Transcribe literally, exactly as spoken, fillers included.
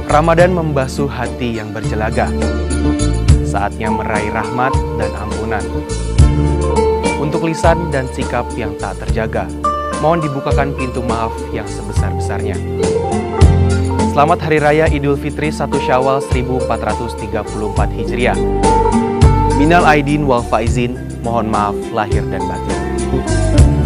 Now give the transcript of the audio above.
Ramadan membasuh hati yang berjelaga. Saatnya meraih rahmat dan ampunan. Untuk lisan dan sikap yang tak terjaga, mohon dibukakan pintu maaf yang sebesar-besarnya. Selamat Hari Raya Idul Fitri satu Syawal seribu empat ratus tiga puluh empat Hijriah. Minal aidin wal faizin, mohon maaf lahir dan batin.